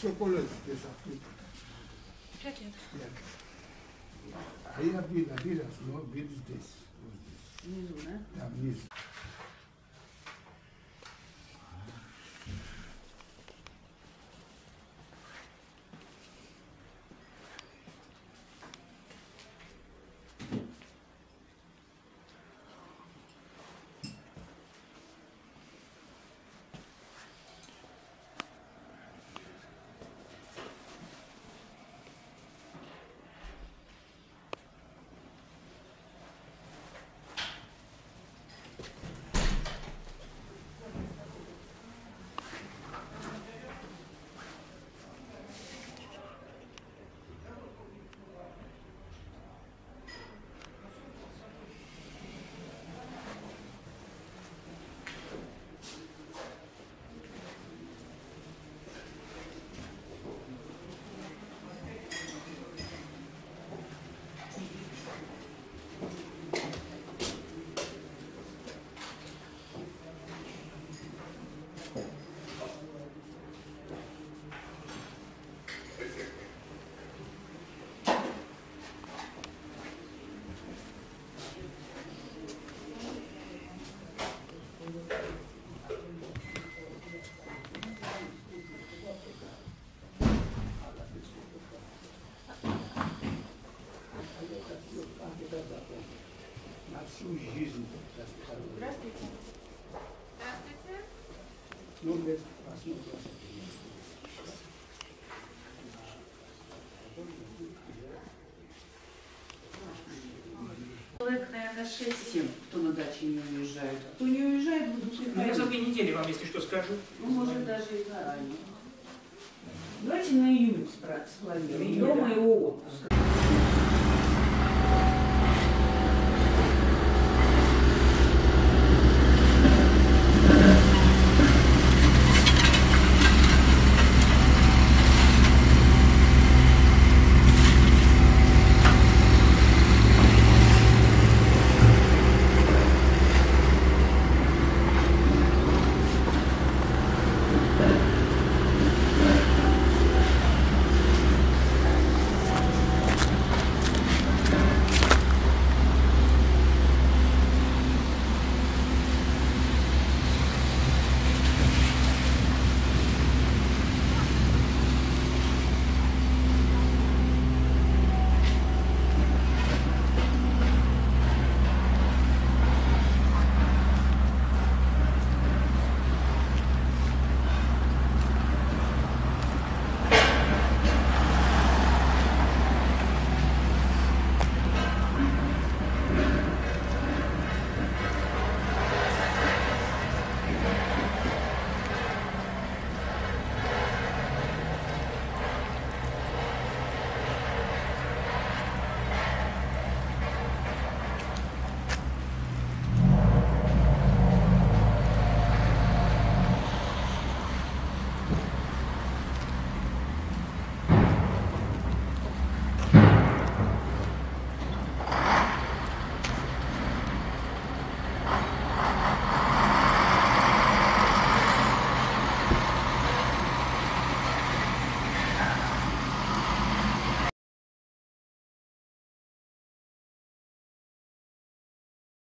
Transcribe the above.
Сколько лет здесь тут? 5 лет. 5. А я был один раз, но был здесь. Вот здесь. Внизу, да? Да, вниз. На всю жизнь. Здравствуйте. Здравствуйте. Ну, без посмотрим. Человек, наверное, 6-7, кто на даче не уезжает. А кто не уезжает, будут Ну, я за 2 недели вам, если что, скажу. Ну, может, даже и заранее. Давайте на июнь спланируем. До моего отпуска.